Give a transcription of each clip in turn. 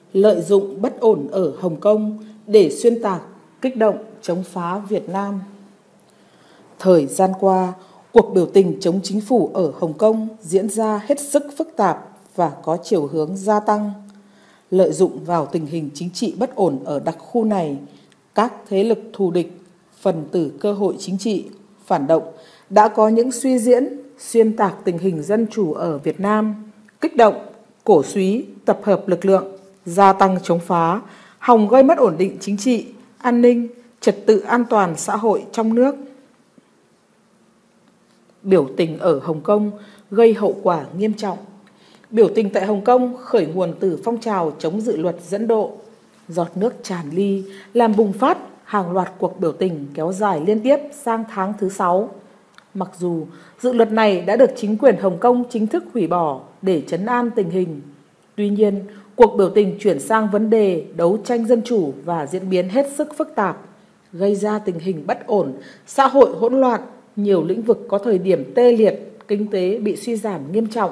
lợi dụng bất ổn ở Hồng Kông để xuyên tạc, kích động, chống phá Việt Nam. Thời gian qua, cuộc biểu tình chống chính phủ ở Hồng Kông diễn ra hết sức phức tạp và có chiều hướng gia tăng. Lợi dụng vào tình hình chính trị bất ổn ở đặc khu này, các thế lực thù địch, phần tử cơ hội chính trị, phản động đã có những suy diễn, xuyên tạc tình hình dân chủ ở Việt Nam, kích động, cổ súy, tập hợp lực lượng, gia tăng chống phá, hòng gây mất ổn định chính trị, an ninh, trật tự an toàn xã hội trong nước. Biểu tình ở Hồng Kông gây hậu quả nghiêm trọng. Biểu tình tại Hồng Kông khởi nguồn từ phong trào chống dự luật dẫn độ. Giọt nước tràn ly làm bùng phát hàng loạt cuộc biểu tình kéo dài liên tiếp sang tháng thứ 6. Mặc dù dự luật này đã được chính quyền Hồng Kông chính thức hủy bỏ để trấn an tình hình, tuy nhiên cuộc biểu tình chuyển sang vấn đề đấu tranh dân chủ và diễn biến hết sức phức tạp, gây ra tình hình bất ổn, xã hội hỗn loạn, nhiều lĩnh vực có thời điểm tê liệt, kinh tế bị suy giảm nghiêm trọng.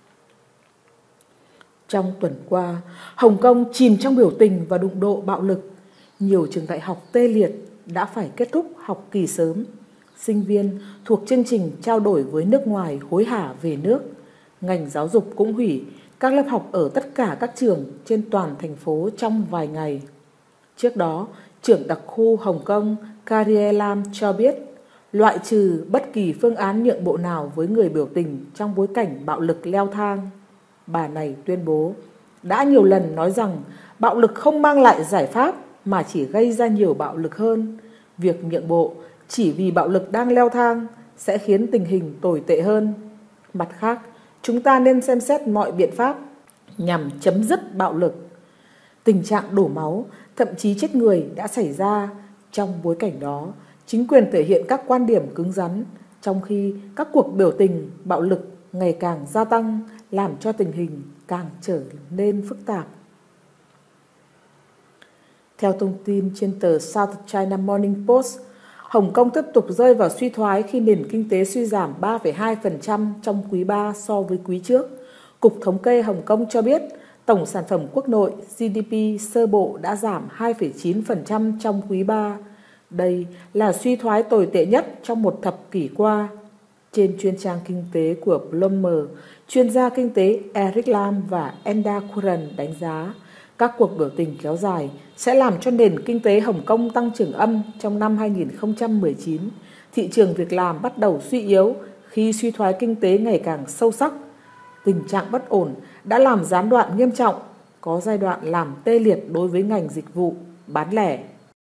Trong tuần qua, Hồng Kông chìm trong biểu tình và đụng độ bạo lực. Nhiều trường đại học tê liệt đã phải kết thúc học kỳ sớm. Sinh viên thuộc chương trình trao đổi với nước ngoài hối hả về nước. Ngành giáo dục cũng hủy các lớp học ở tất cả các trường trên toàn thành phố trong vài ngày. Trước đó, trưởng đặc khu Hồng Kông Carrie Lam cho biết, loại trừ bất kỳ phương án nhượng bộ nào với người biểu tình trong bối cảnh bạo lực leo thang. Bà này tuyên bố, đã nhiều lần nói rằng bạo lực không mang lại giải pháp mà chỉ gây ra nhiều bạo lực hơn. Việc nhượng bộ chỉ vì bạo lực đang leo thang sẽ khiến tình hình tồi tệ hơn. Mặt khác, chúng ta nên xem xét mọi biện pháp nhằm chấm dứt bạo lực. Tình trạng đổ máu, thậm chí chết người đã xảy ra. Trong bối cảnh đó, chính quyền thể hiện các quan điểm cứng rắn, trong khi các cuộc biểu tình bạo lực ngày càng gia tăng, làm cho tình hình càng trở nên phức tạp. Theo thông tin trên tờ South China Morning Post, Hồng Kông tiếp tục rơi vào suy thoái khi nền kinh tế suy giảm 3,2% trong quý 3 so với quý trước. Cục Thống kê Hồng Kông cho biết, tổng sản phẩm quốc nội GDP sơ bộ đã giảm 2,9% trong quý 3. Đây là suy thoái tồi tệ nhất trong một thập kỷ qua. Trên chuyên trang kinh tế của Bloomberg, chuyên gia kinh tế Eric Lam và Enda Curran đánh giá các cuộc biểu tình kéo dài sẽ làm cho nền kinh tế Hồng Kông tăng trưởng âm trong năm 2019. Thị trường việc làm bắt đầu suy yếu khi suy thoái kinh tế ngày càng sâu sắc. Tình trạng bất ổn đã làm gián đoạn nghiêm trọng, có giai đoạn làm tê liệt đối với ngành dịch vụ, bán lẻ.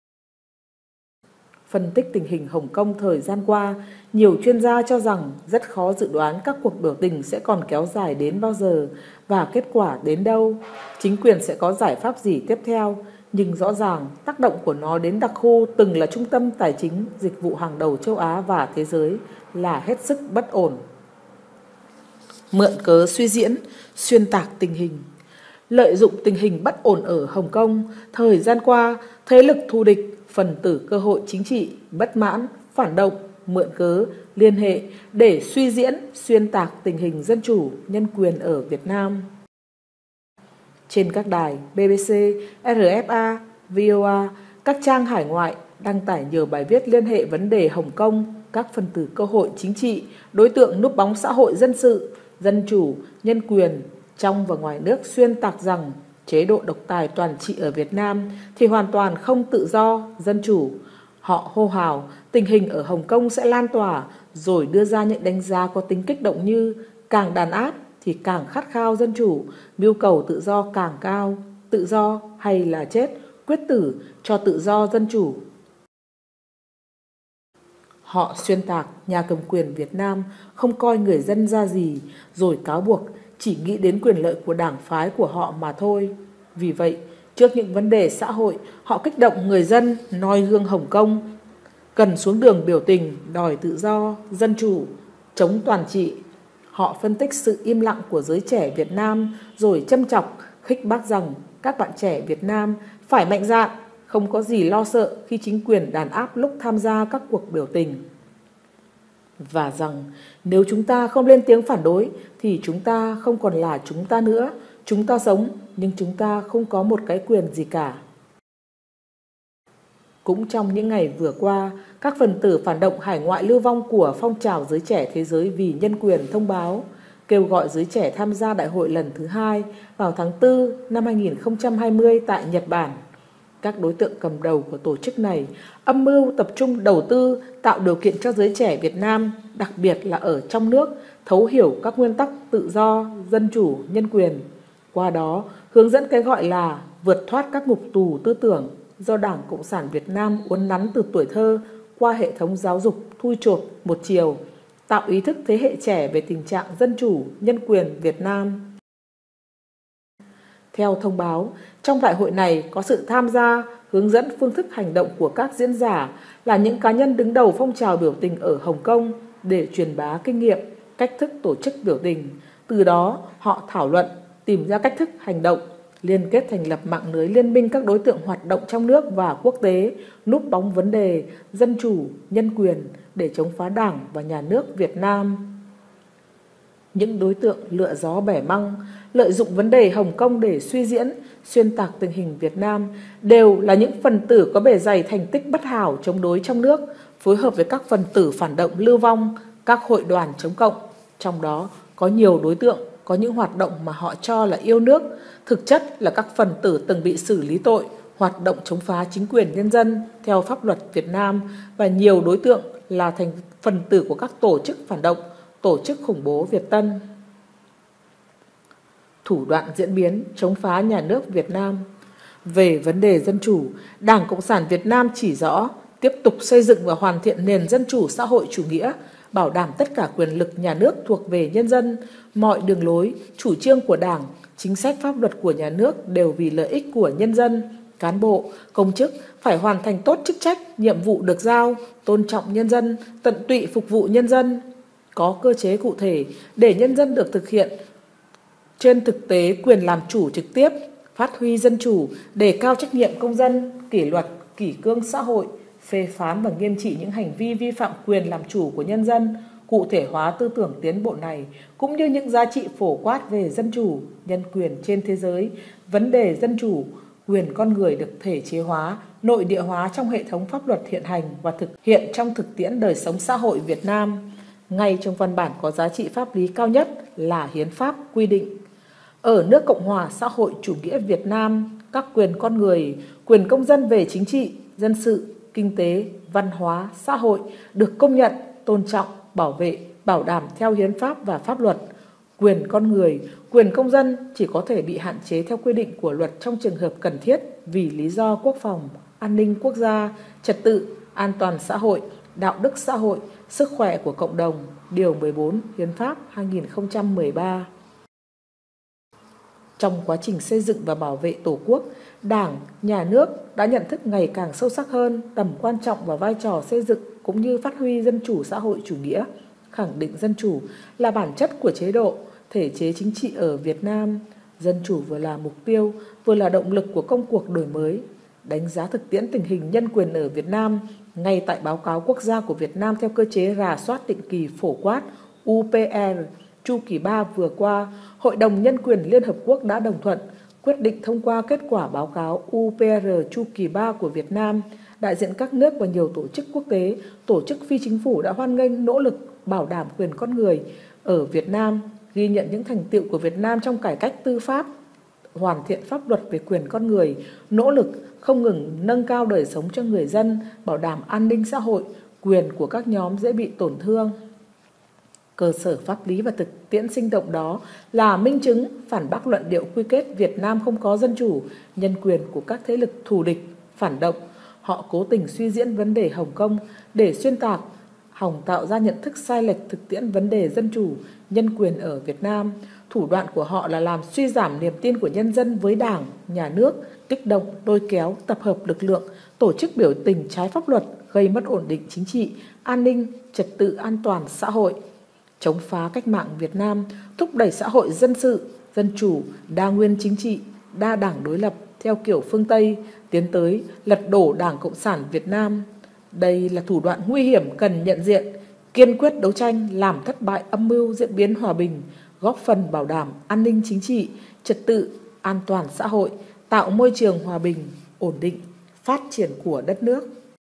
Phân tích tình hình Hồng Kông thời gian qua, nhiều chuyên gia cho rằng rất khó dự đoán các cuộc biểu tình sẽ còn kéo dài đến bao giờ và kết quả đến đâu. Chính quyền sẽ có giải pháp gì tiếp theo, nhưng rõ ràng tác động của nó đến đặc khu từng là trung tâm tài chính, dịch vụ hàng đầu châu Á và thế giới là hết sức bất ổn. Mượn cớ suy diễn, xuyên tạc tình hình. Lợi dụng tình hình bất ổn ở Hồng Kông, thời gian qua, thế lực thù địch, phần tử cơ hội chính trị, bất mãn, phản động, mượn cớ, liên hệ để suy diễn, xuyên tạc tình hình dân chủ, nhân quyền ở Việt Nam. Trên các đài BBC, RFA, VOA, các trang hải ngoại đăng tải nhiều bài viết liên hệ vấn đề Hồng Kông, các phần tử cơ hội chính trị, đối tượng núp bóng xã hội dân sự, dân chủ, nhân quyền, trong và ngoài nước xuyên tạc rằng chế độ độc tài toàn trị ở Việt Nam thì hoàn toàn không tự do, dân chủ. Họ hô hào tình hình ở Hồng Kông sẽ lan tỏa, rồi đưa ra những đánh giá có tính kích động như càng đàn áp thì càng khát khao dân chủ, mưu cầu tự do càng cao, tự do hay là chết, quyết tử cho tự do dân chủ. Họ xuyên tạc nhà cầm quyền Việt Nam không coi người dân ra gì, rồi cáo buộc chỉ nghĩ đến quyền lợi của đảng phái của họ mà thôi. Vì vậy, trước những vấn đề xã hội, họ kích động người dân noi gương Hồng Kông, cần xuống đường biểu tình, đòi tự do, dân chủ, chống toàn trị. Họ phân tích sự im lặng của giới trẻ Việt Nam, rồi châm chọc, khích bác rằng các bạn trẻ Việt Nam phải mạnh dạn, không có gì lo sợ khi chính quyền đàn áp lúc tham gia các cuộc biểu tình. Và rằng nếu chúng ta không lên tiếng phản đối thì chúng ta không còn là chúng ta nữa, Chúng ta sống nhưng chúng ta không có một cái quyền gì cả. Cũng trong những ngày vừa qua, các phần tử phản động hải ngoại lưu vong của phong trào giới trẻ thế giới vì nhân quyền thông báo kêu gọi giới trẻ tham gia đại hội lần thứ 2 vào tháng 4 năm 2020 tại Nhật Bản. Các đối tượng cầm đầu của tổ chức này âm mưu tập trung đầu tư tạo điều kiện cho giới trẻ Việt Nam, đặc biệt là ở trong nước, thấu hiểu các nguyên tắc tự do, dân chủ, nhân quyền. Qua đó, hướng dẫn cái gọi là vượt thoát các ngục tù tư tưởng do Đảng Cộng sản Việt Nam uốn nắn từ tuổi thơ qua hệ thống giáo dục thui chột một chiều, tạo ý thức thế hệ trẻ về tình trạng dân chủ, nhân quyền Việt Nam. Theo thông báo, trong đại hội này có sự tham gia, hướng dẫn phương thức hành động của các diễn giả là những cá nhân đứng đầu phong trào biểu tình ở Hồng Kông để truyền bá kinh nghiệm, cách thức tổ chức biểu tình. Từ đó, họ thảo luận, tìm ra cách thức hành động, liên kết thành lập mạng lưới liên minh các đối tượng hoạt động trong nước và quốc tế, núp bóng vấn đề dân chủ, nhân quyền để chống phá Đảng và Nhà nước Việt Nam. Những đối tượng lựa gió bẻ măng, lợi dụng vấn đề Hồng Kông để suy diễn, xuyên tạc tình hình Việt Nam đều là những phần tử có bề dày thành tích bất hảo chống đối trong nước, phối hợp với các phần tử phản động lưu vong, các hội đoàn chống cộng. Trong đó có nhiều đối tượng có những hoạt động mà họ cho là yêu nước, thực chất là các phần tử từng bị xử lý tội, hoạt động chống phá chính quyền nhân dân theo pháp luật Việt Nam, và nhiều đối tượng là thành phần tử của các tổ chức phản động, tổ chức khủng bố Việt Tân. Thủ đoạn diễn biến chống phá nhà nước Việt Nam. Về vấn đề dân chủ, Đảng Cộng sản Việt Nam chỉ rõ tiếp tục xây dựng và hoàn thiện nền dân chủ xã hội chủ nghĩa, bảo đảm tất cả quyền lực nhà nước thuộc về nhân dân, mọi đường lối, chủ trương của Đảng, chính sách pháp luật của nhà nước đều vì lợi ích của nhân dân. Cán bộ, công chức phải hoàn thành tốt chức trách, nhiệm vụ được giao, tôn trọng nhân dân, tận tụy phục vụ nhân dân. Có cơ chế cụ thể để nhân dân được thực hiện trên thực tế quyền làm chủ trực tiếp, phát huy dân chủ, đề cao trách nhiệm công dân, kỷ luật, kỷ cương xã hội, phê phán và nghiêm trị những hành vi vi phạm quyền làm chủ của nhân dân, cụ thể hóa tư tưởng tiến bộ này, cũng như những giá trị phổ quát về dân chủ, nhân quyền trên thế giới. Vấn đề dân chủ, quyền con người được thể chế hóa, nội địa hóa trong hệ thống pháp luật hiện hành và thực hiện trong thực tiễn đời sống xã hội Việt Nam. Ngay trong văn bản có giá trị pháp lý cao nhất là Hiến pháp quy định. Ở nước Cộng hòa xã hội chủ nghĩa Việt Nam, các quyền con người, quyền công dân về chính trị, dân sự, kinh tế, văn hóa, xã hội được công nhận, tôn trọng, bảo vệ, bảo đảm theo hiến pháp và pháp luật. Quyền con người, quyền công dân chỉ có thể bị hạn chế theo quy định của luật trong trường hợp cần thiết vì lý do quốc phòng, an ninh quốc gia, trật tự, an toàn xã hội, đạo đức xã hội, sức khỏe của cộng đồng, Điều 14 Hiến pháp 2013. Trong quá trình xây dựng và bảo vệ Tổ quốc, Đảng, Nhà nước đã nhận thức ngày càng sâu sắc hơn tầm quan trọng và vai trò xây dựng cũng như phát huy dân chủ xã hội chủ nghĩa, khẳng định dân chủ là bản chất của chế độ, thể chế chính trị ở Việt Nam. Dân chủ vừa là mục tiêu, vừa là động lực của công cuộc đổi mới. Đánh giá thực tiễn tình hình nhân quyền ở Việt Nam, ngay tại báo cáo quốc gia của Việt Nam theo cơ chế rà soát định kỳ phổ quát UPR chu kỳ 3 vừa qua, Hội đồng Nhân quyền Liên Hợp Quốc đã đồng thuận quyết định thông qua kết quả báo cáo UPR chu kỳ 3 của Việt Nam. Đại diện các nước và nhiều tổ chức quốc tế, tổ chức phi chính phủ đã hoan nghênh nỗ lực bảo đảm quyền con người ở Việt Nam, ghi nhận những thành tựu của Việt Nam trong cải cách tư pháp, hoàn thiện pháp luật về quyền con người, nỗ lực không ngừng nâng cao đời sống cho người dân, bảo đảm an ninh xã hội, quyền của các nhóm dễ bị tổn thương. Cơ sở pháp lý và thực tiễn sinh động đó là minh chứng phản bác luận điệu quy kết Việt Nam không có dân chủ, nhân quyền của các thế lực thù địch, phản động. Họ cố tình suy diễn vấn đề Hồng Kông để xuyên tạc, hòng tạo ra nhận thức sai lệch thực tiễn vấn đề dân chủ, nhân quyền ở Việt Nam. Thủ đoạn của họ là làm suy giảm niềm tin của nhân dân với Đảng, Nhà nước, kích động, lôi kéo, tập hợp lực lượng, tổ chức biểu tình trái pháp luật, gây mất ổn định chính trị, an ninh, trật tự an toàn xã hội, chống phá cách mạng Việt Nam, thúc đẩy xã hội dân sự, dân chủ, đa nguyên chính trị, đa đảng đối lập theo kiểu phương Tây, tiến tới lật đổ Đảng Cộng sản Việt Nam. Đây là thủ đoạn nguy hiểm cần nhận diện, kiên quyết đấu tranh làm thất bại âm mưu diễn biến hòa bình, góp phần bảo đảm an ninh chính trị, trật tự, an toàn xã hội, tạo môi trường hòa bình, ổn định, phát triển của đất nước.